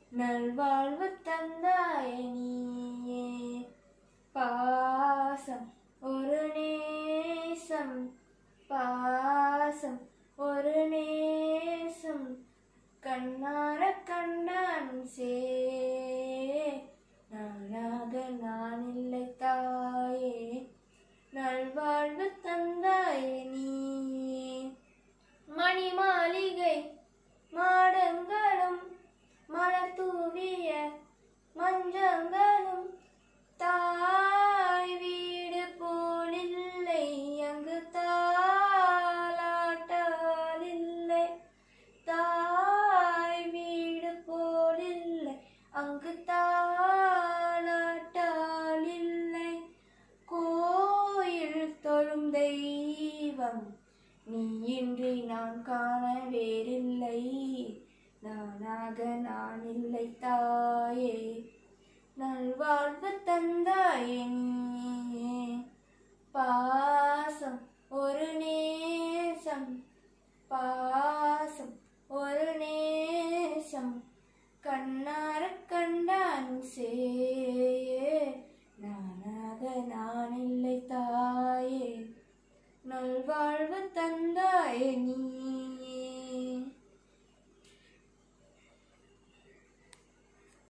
நல்வாழ்வு தந்தாய நீயே. பாசம் ஒரு நேசம், பாசம் ஒரு நேசம், கண்ணார கண்டான் சே. நானாக நான் இல்லை தாயே, நல்வாழ்வு தந்தாய நீயே. மணி மாளிகை மாடங்களும் மலர் தூவிய மஞ்சங்களும் தாய் வீடு போலில்லை, அங்கு தாலாட்டால் இல்லை. தாய் வீடு போலில்லை, அங்கு தாலாட்டால் இல்லை. கோயில் தொழும் தெய்வம் நீ இன்றி நான் காண வேறில்லை. நானாக நான் இல்லை தாயே, நல்வாழ்வு தந்தாயே நீயே. பாசம் ஒரு நேசம், பாசம் ஒரு நேசம்.